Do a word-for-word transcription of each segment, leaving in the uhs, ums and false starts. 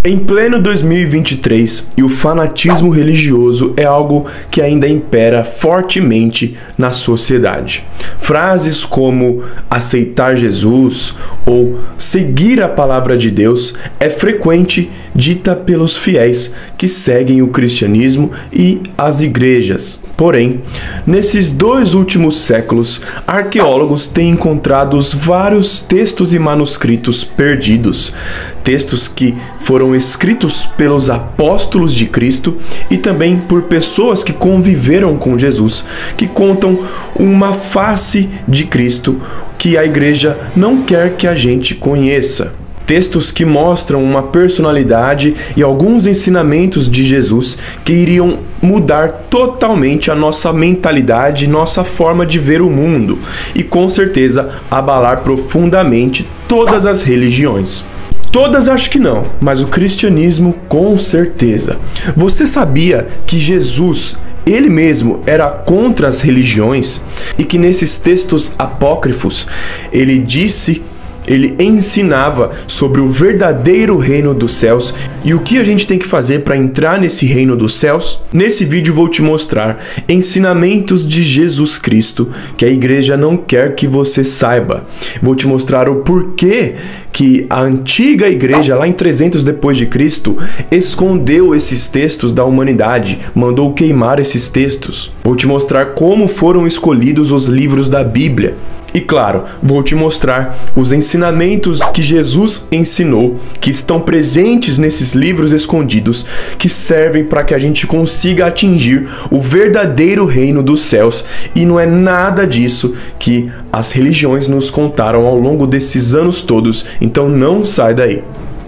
Em pleno dois mil e vinte e três, e o fanatismo religioso é algo que ainda impera fortemente na sociedade. Frases como aceitar Jesus ou seguir a palavra de Deus é frequente dita pelos fiéis que seguem o cristianismo e as igrejas. Porém, nesses dois últimos séculos, arqueólogos têm encontrado vários textos e manuscritos perdidos, textos que foram escritos pelos apóstolos de Cristo e também por pessoas que conviveram com Jesus, que contam uma face de Cristo que a igreja não quer que a gente conheça. Textos que mostram uma personalidade e alguns ensinamentos de Jesus que iriam mudar totalmente a nossa mentalidade, nossa forma de ver o mundo e com certeza abalar profundamente todas as religiões. Todas acho que não, mas o cristianismo com certeza. Você sabia que Jesus, ele mesmo, era contra as religiões e que nesses textos apócrifos ele disse, ele ensinava sobre o verdadeiro reino dos céus e o que a gente tem que fazer para entrar nesse reino dos céus? Nesse vídeo vou te mostrar ensinamentos de Jesus Cristo que a igreja não quer que você saiba. Vou te mostrar o porquê que a antiga igreja, lá em trezentos depois de Cristo, escondeu esses textos da humanidade, mandou queimar esses textos. Vou te mostrar como foram escolhidos os livros da Bíblia. E claro, vou te mostrar os ensinamentos que Jesus ensinou, que estão presentes nesses livros escondidos, que servem para que a gente consiga atingir o verdadeiro reino dos céus. E não é nada disso que as religiões nos contaram ao longo desses anos todos, então não sai daí.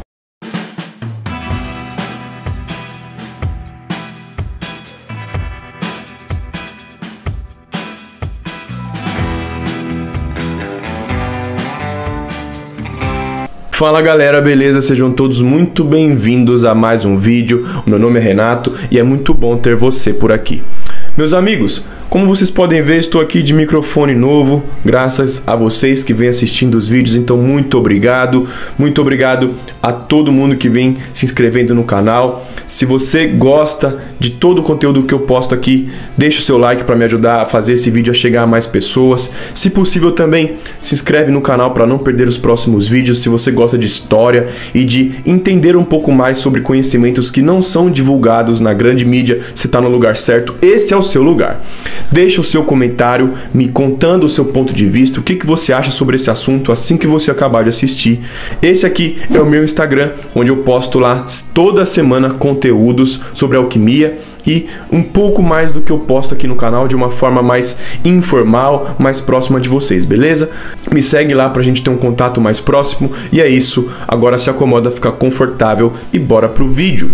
Fala galera, beleza? Sejam todos muito bem-vindos a mais um vídeo. O meu nome é Renato e é muito bom ter você por aqui. Meus amigos, como vocês podem ver, estou aqui de microfone novo, graças a vocês que vêm assistindo os vídeos, então muito obrigado, muito obrigado a todo mundo que vem se inscrevendo no canal. Se você gosta de todo o conteúdo que eu posto aqui, deixa o seu like para me ajudar a fazer esse vídeo a chegar a mais pessoas. Se possível também, se inscreve no canal para não perder os próximos vídeos. Se você gosta de história e de entender um pouco mais sobre conhecimentos que não são divulgados na grande mídia, você está no lugar certo, esse é o seu lugar. Deixa o seu comentário me contando o seu ponto de vista, o que, que você acha sobre esse assunto assim que você acabar de assistir. Esse aqui é o meu Instagram, onde eu posto lá toda semana conteúdos sobre alquimia e um pouco mais do que eu posto aqui no canal de uma forma mais informal, mais próxima de vocês, beleza? Me segue lá pra gente ter um contato mais próximo e é isso. Agora se acomoda, fica confortável e bora pro vídeo.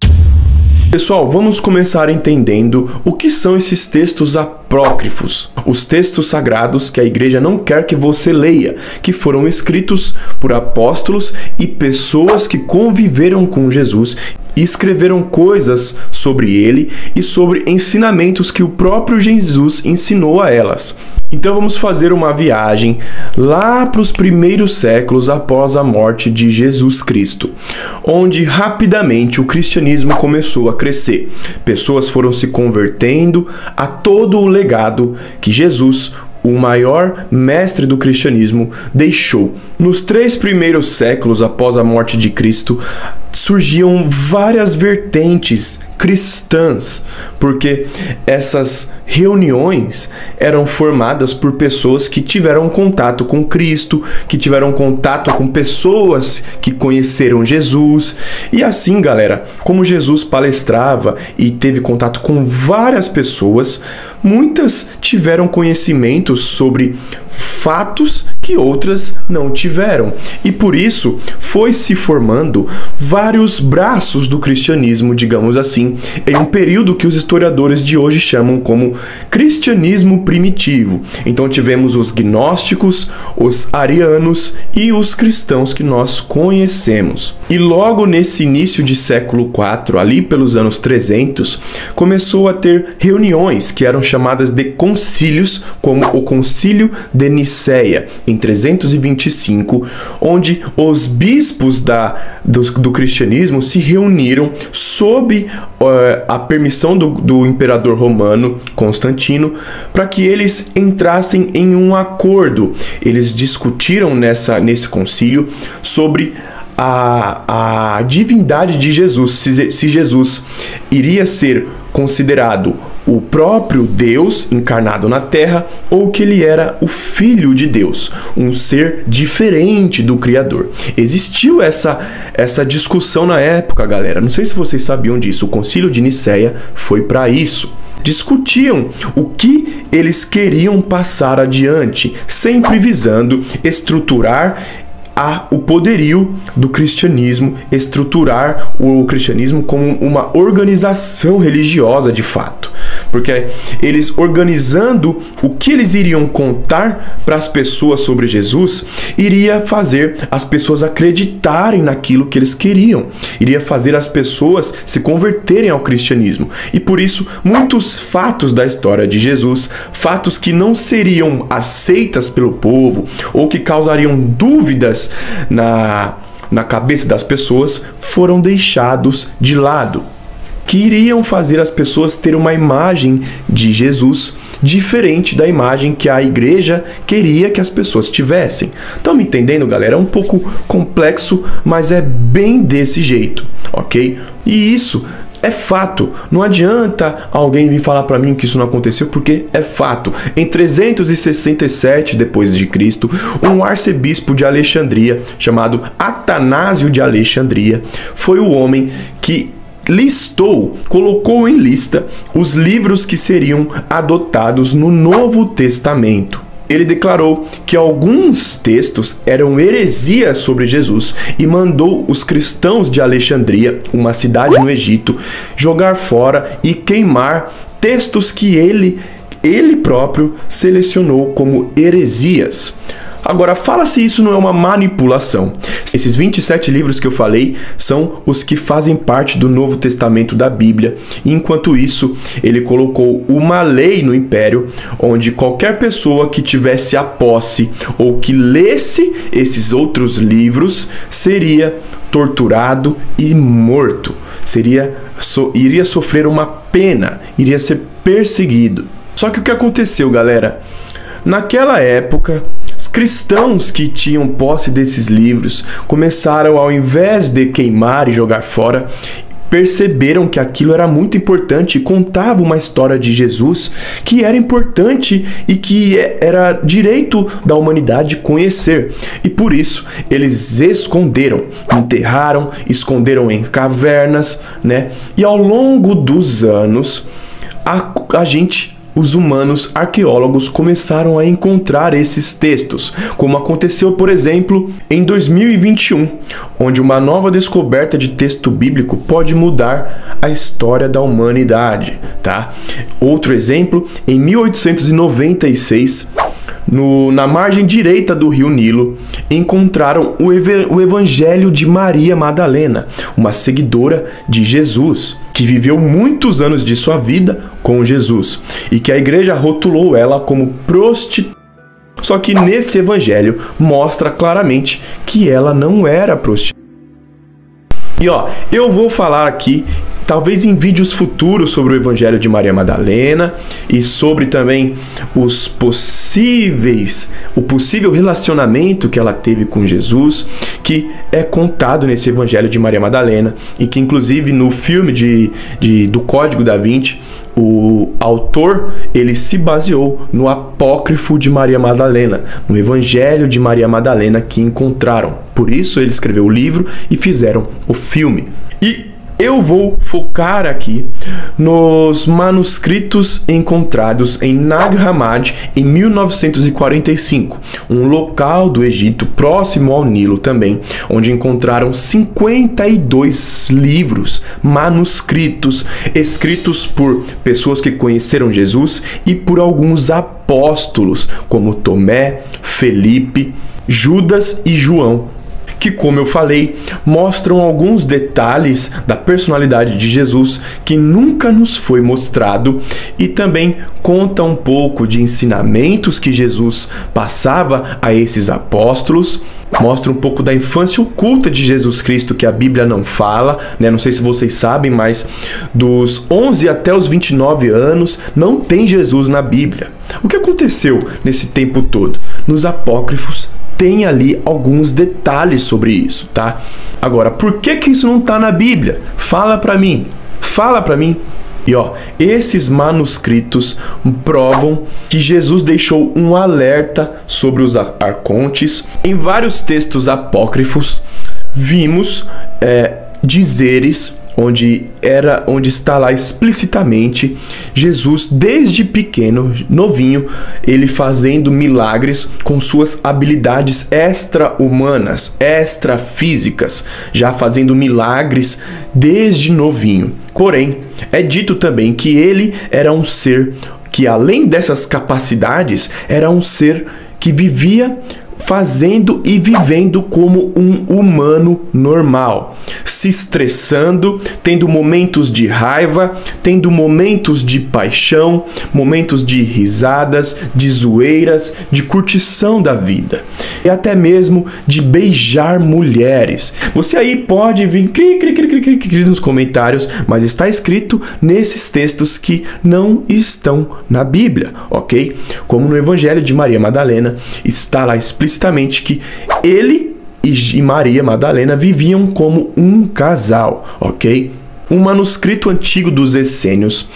Pessoal, vamos começar entendendo o que são esses textos apócrifos, os textos sagrados que a igreja não quer que você leia, que foram escritos por apóstolos e pessoas que conviveram com Jesus e escreveram coisas sobre ele e sobre ensinamentos que o próprio Jesus ensinou a elas. Então vamos fazer uma viagem lá para os primeiros séculos após a morte de Jesus Cristo, onde rapidamente o cristianismo começou a crescer. Pessoas foram se convertendo a todo o legado que Jesus, o maior mestre do cristianismo, deixou. Nos três primeiros séculos após a morte de Cristo, surgiam várias vertentes cristãs, porque essas reuniões eram formadas por pessoas que tiveram contato com Cristo, que tiveram contato com pessoas que conheceram Jesus. E assim, galera, como Jesus palestrava e teve contato com várias pessoas, muitas tiveram conhecimentos sobre fatos que outras não tiveram. E por isso foi se formando vários braços do cristianismo, digamos assim, em um período que os historiadores de hoje chamam como cristianismo primitivo. Então tivemos os gnósticos, os arianos e os cristãos que nós conhecemos. E logo nesse início de século quatro, ali pelos anos trezentos, começou a ter reuniões que eram chamadas de concílios, como o Concílio de Nicéia, em trezentos e vinte e cinco, onde os bispos da, do, do cristianismo cristianismo se reuniram sob uh, a permissão do, do imperador romano Constantino para que eles entrassem em um acordo. Eles discutiram nessa, nesse concílio sobre a, a divindade de Jesus, se, se Jesus iria ser considerado o próprio Deus encarnado na Terra ou que ele era o Filho de Deus, um ser diferente do Criador. Existiu essa, essa discussão na época, galera. Não sei se vocês sabiam disso. O Concílio de Nicéia foi para isso. Discutiam o que eles queriam passar adiante, sempre visando estruturar a, o poderio do cristianismo, estruturar o cristianismo como uma organização religiosa de fato. Porque eles organizando o que eles iriam contar para as pessoas sobre Jesus, iria fazer as pessoas acreditarem naquilo que eles queriam, iria fazer as pessoas se converterem ao cristianismo. E por isso, muitos fatos da história de Jesus, fatos que não seriam aceitas pelo povo ou que causariam dúvidas na, na cabeça das pessoas, foram deixados de lado, que iriam fazer as pessoas ter uma imagem de Jesus diferente da imagem que a igreja queria que as pessoas tivessem. Estão me entendendo, galera? É um pouco complexo, mas é bem desse jeito, ok? E isso é fato. Não adianta alguém vir falar para mim que isso não aconteceu, porque é fato. Em trezentos e sessenta e sete depois de Cristo, um arcebispo de Alexandria chamado Atanásio de Alexandria foi o homem que listou, colocou em lista os livros que seriam adotados no Novo Testamento. Ele declarou que alguns textos eram heresias sobre Jesus e mandou os cristãos de Alexandria, uma cidade no Egito, jogar fora e queimar textos que ele, ele próprio selecionou como heresias. Agora, fala se isso não é uma manipulação. Esses vinte e sete livros que eu falei são os que fazem parte do Novo Testamento da Bíblia. Enquanto isso, ele colocou uma lei no Império, onde qualquer pessoa que tivesse a posse ou que lesse esses outros livros seria torturado e morto. Seria, so, iria sofrer uma pena, iria ser perseguido. Só que o que aconteceu, galera? Naquela época, os cristãos que tinham posse desses livros começaram, ao invés de queimar e jogar fora, perceberam que aquilo era muito importante e contava uma história de Jesus que era importante e que era direito da humanidade conhecer. E por isso eles esconderam, enterraram, esconderam em cavernas, né? E ao longo dos anos, a, a gente... os humanos arqueólogos começaram a encontrar esses textos, como aconteceu, por exemplo, em dois mil e vinte e um, onde uma nova descoberta de texto bíblico pode mudar a história da humanidade, tá? Outro exemplo, em mil oitocentos e noventa e seis, no, na margem direita do rio Nilo, encontraram o, ev o Evangelho de Maria Madalena, uma seguidora de Jesus, que viveu muitos anos de sua vida com Jesus e que a igreja rotulou ela como prostituta. Só que nesse evangelho mostra claramente que ela não era prostituta. E ó, eu vou falar aqui, talvez em vídeos futuros, sobre o Evangelho de Maria Madalena e sobre também os possíveis, o possível relacionamento que ela teve com Jesus, que é contado nesse Evangelho de Maria Madalena e que inclusive no filme de, de, do Código da Vinci, o autor ele se baseou no apócrifo de Maria Madalena, no Evangelho de Maria Madalena que encontraram. Por isso ele escreveu o livro e fizeram o filme. E eu vou focar aqui nos manuscritos encontrados em Nag Hammadi em mil novecentos e quarenta e cinco, um local do Egito próximo ao Nilo também, onde encontraram cinquenta e dois livros manuscritos escritos por pessoas que conheceram Jesus e por alguns apóstolos, como Tomé, Felipe, Judas e João, que, como eu falei, mostram alguns detalhes da personalidade de Jesus que nunca nos foi mostrado e também conta um pouco de ensinamentos que Jesus passava a esses apóstolos. Mostra um pouco da infância oculta de Jesus Cristo, que a Bíblia não fala, né? Não sei se vocês sabem, mas dos onze até os vinte e nove anos não tem Jesus na Bíblia. O que aconteceu nesse tempo todo? Nos apócrifos tem ali alguns detalhes sobre isso, tá? Agora, por que que isso não está na Bíblia? Fala pra mim, fala pra mim. E ó, esses manuscritos provam que Jesus deixou um alerta sobre os arcontes. Em vários textos apócrifos, vimos é, dizeres onde era, onde está lá explicitamente Jesus, desde pequeno, novinho, ele fazendo milagres com suas habilidades extra-humanas, extra-físicas, já fazendo milagres desde novinho. Porém, é dito também que ele era um ser que, além dessas capacidades, era um ser que vivia fazendo e vivendo como um humano normal, se estressando, tendo momentos de raiva, tendo momentos de paixão, momentos de risadas, de zoeiras, de curtição da vida e até mesmo de beijar mulheres. Você aí pode vir cri, cri, cri, cri, cri, cri, nos comentários, mas está escrito nesses textos que não estão na Bíblia, ok? Como no Evangelho de Maria Madalena está lá explicitamente explicitamente que ele e Maria Madalena viviam como um casal, ok? Um manuscrito antigo dos essênios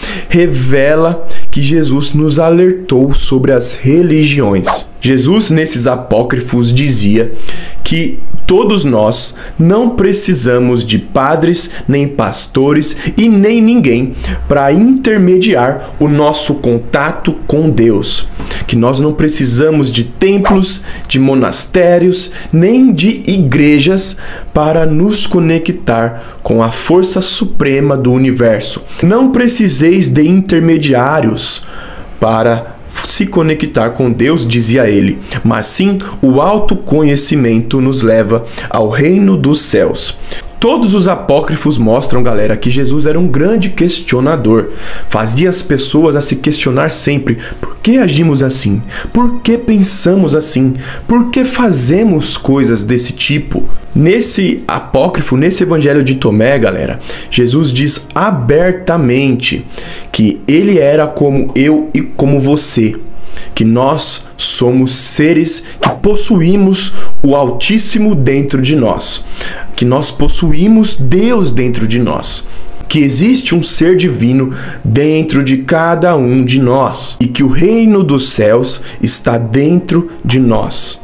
revela que Jesus nos alertou sobre as religiões. Jesus, nesses apócrifos, dizia que todos nós não precisamos de padres, nem pastores e nem ninguém para intermediar o nosso contato com Deus. Que nós não precisamos de templos, de monastérios, nem de igrejas para nos conectar com a força suprema do universo. Não preciseis de intermediários para se conectar com Deus, dizia ele, mas sim o autoconhecimento nos leva ao reino dos céus. Todos os apócrifos mostram, galera, que Jesus era um grande questionador. Fazia as pessoas a se questionar sempre: por que agimos assim? Por que pensamos assim? Por que fazemos coisas desse tipo? Nesse apócrifo, nesse evangelho de Tomé, galera, Jesus diz abertamente que ele era como eu e como você, que nós somos seres que possuímos o Altíssimo dentro de nós, que nós possuímos Deus dentro de nós, que existe um ser divino dentro de cada um de nós e que o reino dos céus está dentro de nós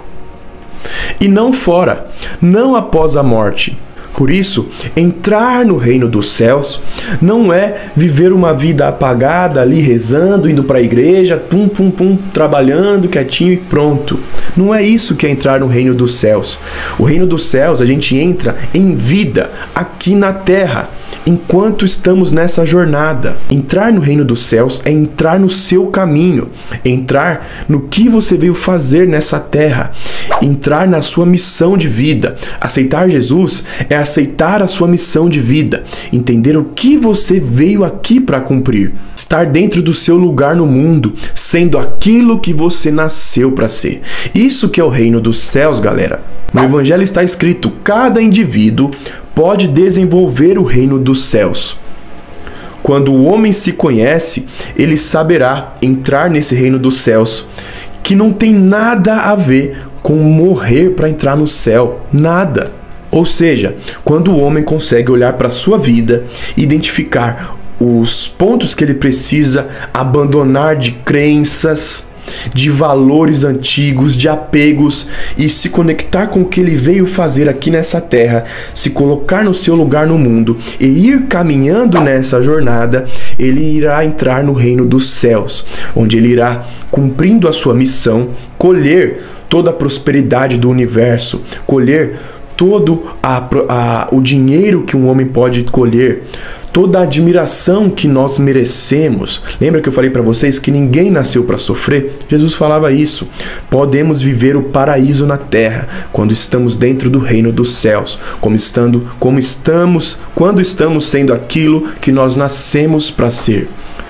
e não fora, não após a morte. Por isso, entrar no reino dos céus não é viver uma vida apagada ali rezando, indo para a igreja, pum, pum, pum, trabalhando quietinho e pronto. Não é isso que é entrar no reino dos céus. O reino dos céus a gente entra em vida aqui na terra, enquanto estamos nessa jornada. Entrar no reino dos céus é entrar no seu caminho, entrar no que você veio fazer nessa terra, entrar na sua missão de vida. Aceitar Jesus é aceitar a sua missão de vida, entender o que você veio aqui para cumprir, estar dentro do seu lugar no mundo, sendo aquilo que você nasceu para ser. Isso que é o reino dos céus, galera. No Evangelho está escrito: cada indivíduo pode desenvolver o reino dos céus. Quando o homem se conhece, ele saberá entrar nesse reino dos céus, que não tem nada a ver com morrer para entrar no céu, nada. Ou seja, quando o homem consegue olhar para a sua vida, identificar os pontos que ele precisa abandonar de crenças, de valores antigos, de apegos, e se conectar com o que ele veio fazer aqui nessa terra, se colocar no seu lugar no mundo e ir caminhando nessa jornada, ele irá entrar no reino dos céus, onde ele irá, cumprindo a sua missão, colher toda a prosperidade do universo, colher todo a, a, o dinheiro que um homem pode colher, toda a admiração que nós merecemos. Lembra que eu falei para vocês que ninguém nasceu para sofrer? Jesus falava isso. Podemos viver o paraíso na terra quando estamos dentro do reino dos céus, como estando, como estamos, quando estamos sendo aquilo que nós nascemos para ser.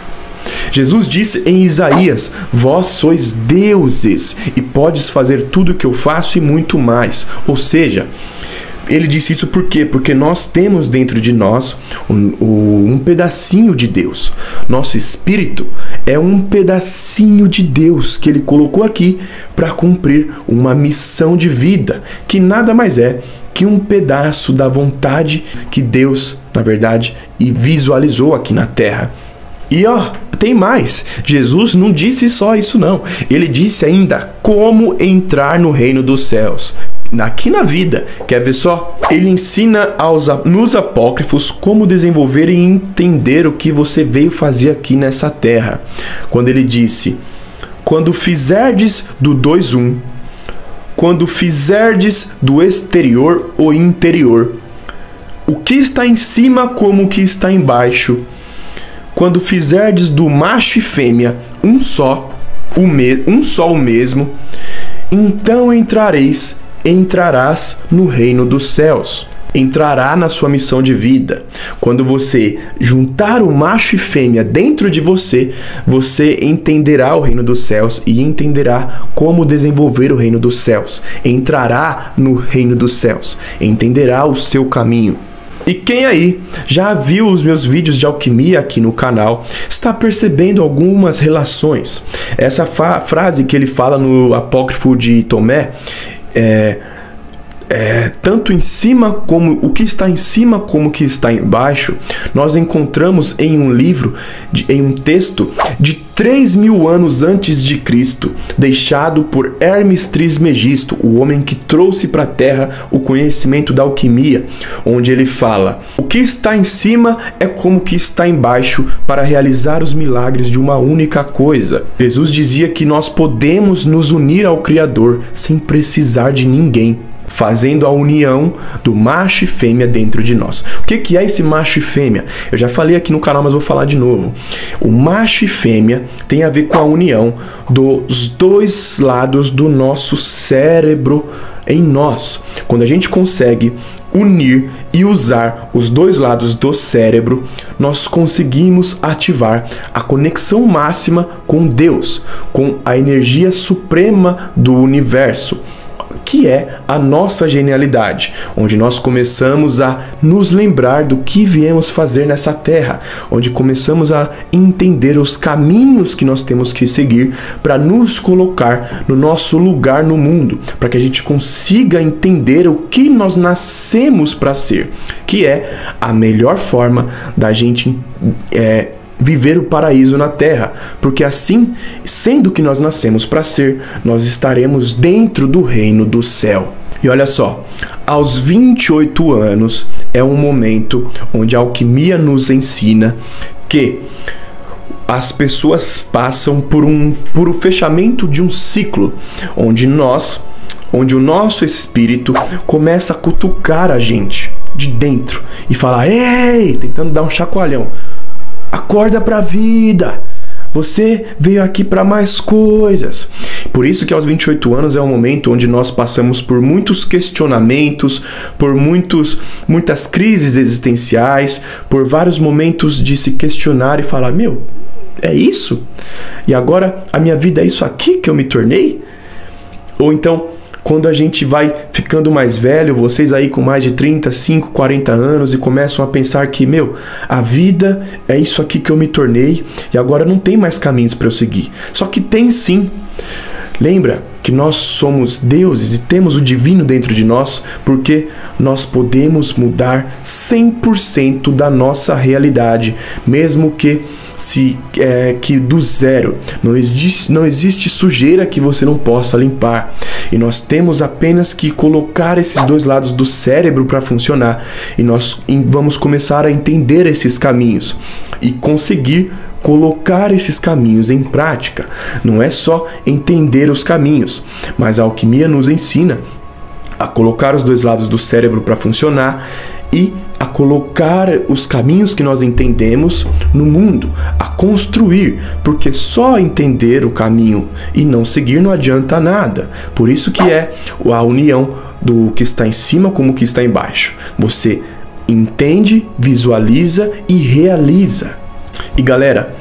Jesus disse em Isaías: vós sois deuses e podes fazer tudo o que eu faço e muito mais. Ou seja, ele disse isso por quê? Porque nós temos dentro de nós um, um pedacinho de Deus. Nosso espírito é um pedacinho de Deus que ele colocou aqui para cumprir uma missão de vida, que nada mais é que um pedaço da vontade que Deus, na verdade, visualizou aqui na terra. E ó, tem mais. Jesus não disse só isso não. Ele disse ainda como entrar no reino dos céus. Aqui na vida, quer ver só? Ele ensina aos, nos apócrifos como desenvolver e entender o que você veio fazer aqui nessa terra. Quando ele disse: quando fizerdes do dois um, quando fizerdes do exterior o interior, o que está em cima como o que está embaixo, quando fizerdes do macho e fêmea um só, o me, um só o mesmo, então entrareis entrarás no reino dos céus. Entrará na sua missão de vida. Quando você juntar o macho e fêmea dentro de você, você entenderá o reino dos céus e entenderá como desenvolver o reino dos céus. Entrará no reino dos céus, entenderá o seu caminho. E quem aí já viu os meus vídeos de alquimia aqui no canal, está percebendo algumas relações. Essa frase que ele fala no apócrifo de Tomé, É, é, tanto em cima como o que está em cima como o que está embaixo, nós encontramos em um livro, de, em um texto de três mil anos antes de Cristo, deixado por Hermes Trismegisto, o homem que trouxe para a terra o conhecimento da alquimia, onde ele fala: o que está em cima é como o que está embaixo para realizar os milagres de uma única coisa. Jesus dizia que nós podemos nos unir ao Criador sem precisar de ninguém, fazendo a união do macho e fêmea dentro de nós. O que que é esse macho e fêmea? Eu já falei aqui no canal, mas vou falar de novo. O macho e fêmea tem a ver com a união dos dois lados do nosso cérebro em nós. Quando a gente consegue unir e usar os dois lados do cérebro, nós conseguimos ativar a conexão máxima com Deus, com a energia suprema do universo, que é a nossa genialidade, onde nós começamos a nos lembrar do que viemos fazer nessa terra, onde começamos a entender os caminhos que nós temos que seguir para nos colocar no nosso lugar no mundo, para que a gente consiga entender o que nós nascemos para ser, que é a melhor forma da gente é, viver o paraíso na terra, porque assim, sendo que nós nascemos para ser, nós estaremos dentro do reino do céu. E olha só, aos vinte e oito anos é um momento onde a alquimia nos ensina que as pessoas passam por um por o fechamento de um ciclo, onde nós, onde o nosso espírito começa a cutucar a gente de dentro e falar: ei, tentando dar um chacoalhão. Acorda para a vida. Você veio aqui para mais coisas. Por isso que aos vinte e oito anos é um momento onde nós passamos por muitos questionamentos, por muitos, muitas crises existenciais, por vários momentos de se questionar e falar: meu, é isso? E agora a minha vida é isso aqui que eu me tornei? Ou então, quando a gente vai ficando mais velho, vocês aí com mais de trinta, cinco, quarenta anos, e começam a pensar que, meu, a vida é isso aqui que eu me tornei e agora não tem mais caminhos para eu seguir. Só que tem sim. Lembra que nós somos deuses e temos o divino dentro de nós, porque nós podemos mudar cem por cento da nossa realidade, mesmo que se é, que do zero. Não existe, não existe sujeira que você não possa limpar. E nós temos apenas que colocar esses dois lados do cérebro para funcionar. E nós vamos começar a entender esses caminhos e conseguir colocar esses caminhos em prática. Não é só entender os caminhos, mas a alquimia nos ensina a colocar os dois lados do cérebro para funcionar e a colocar os caminhos que nós entendemos no mundo, a construir, porque só entender o caminho e não seguir não adianta nada. Por isso que é a união do que está em cima com o que está embaixo. Você entende, visualiza e realiza. E galera,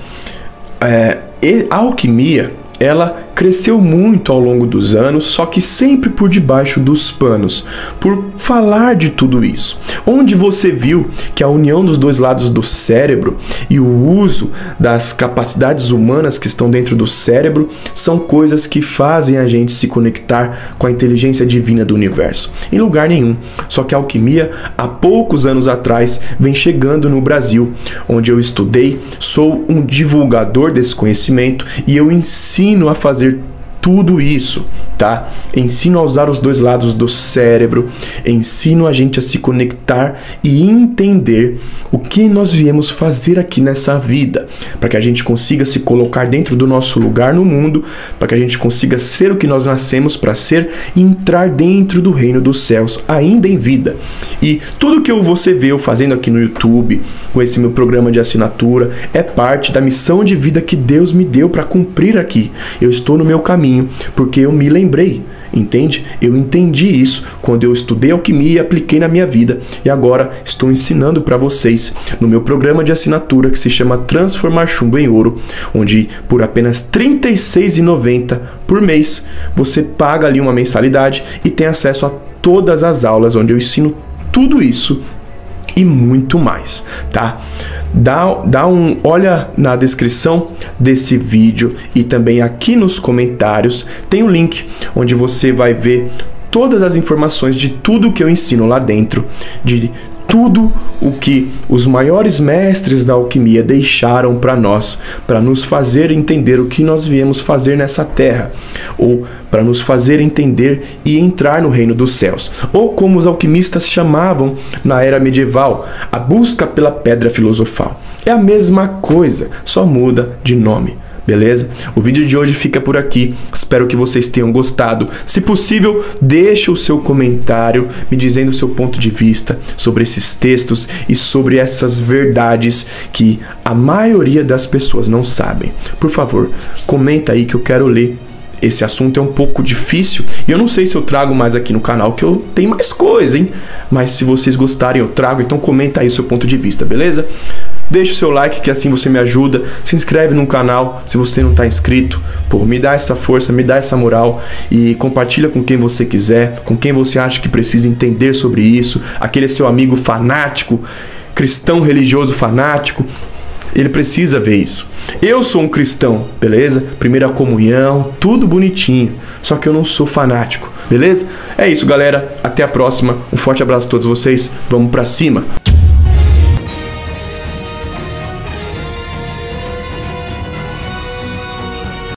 é, a alquimia, ela cresceu muito ao longo dos anos, só que sempre por debaixo dos panos, por falar de tudo isso. Onde você viu que a união dos dois lados do cérebro e o uso das capacidades humanas que estão dentro do cérebro são coisas que fazem a gente se conectar com a inteligência divina do universo. Em lugar nenhum. Só que a alquimia, há poucos anos atrás, vem chegando no Brasil, onde eu estudei, sou um divulgador desse conhecimento e eu ensino a fazer tudo isso, tá? Ensino a usar os dois lados do cérebro, ensino a gente a se conectar e entender o que nós viemos fazer aqui nessa vida, para que a gente consiga se colocar dentro do nosso lugar no mundo, para que a gente consiga ser o que nós nascemos para ser e entrar dentro do reino dos céus, ainda em vida. E tudo que você vê eu fazendo aqui no YouTube, com esse meu programa de assinatura, é parte da missão de vida que Deus me deu para cumprir aqui. Eu estou no meu caminho, porque eu me lembrei, entende? Eu entendi isso quando eu estudei alquimia e apliquei na minha vida, e agora estou ensinando para vocês no meu programa de assinatura que se chama Transformar Chumbo em Ouro, onde por apenas trinta e seis reais e noventa centavos por mês você paga ali uma mensalidade e tem acesso a todas as aulas onde eu ensino tudo isso e muito mais, tá? Dá, dá um, olha na descrição desse vídeo e também aqui nos comentários tem um link onde você vai ver todas as informações de tudo que eu ensino lá dentro, de tudo o que os maiores mestres da alquimia deixaram para nós, para nos fazer entender o que nós viemos fazer nessa terra, ou para nos fazer entender e entrar no reino dos céus, ou como os alquimistas chamavam na era medieval, a busca pela pedra filosofal. É a mesma coisa, só muda de nome. Beleza? O vídeo de hoje fica por aqui. Espero que vocês tenham gostado. Se possível, deixe o seu comentário me dizendo o seu ponto de vista sobre esses textos e sobre essas verdades que a maioria das pessoas não sabem. Por favor, comenta aí que eu quero ler. Esse assunto é um pouco difícil e eu não sei se eu trago mais aqui no canal, que eu tenho mais coisa, hein? Mas se vocês gostarem eu trago, então comenta aí o seu ponto de vista, beleza? Deixa o seu like que assim você me ajuda, se inscreve no canal se você não está inscrito, pô, me dá essa força, me dá essa moral e compartilha com quem você quiser, com quem você acha que precisa entender sobre isso, aquele seu amigo fanático, cristão religioso fanático, ele precisa ver isso. Eu sou um cristão, beleza? Primeira comunhão, tudo bonitinho, só que eu não sou fanático, beleza? É isso, galera, até a próxima, um forte abraço a todos vocês, vamos pra cima!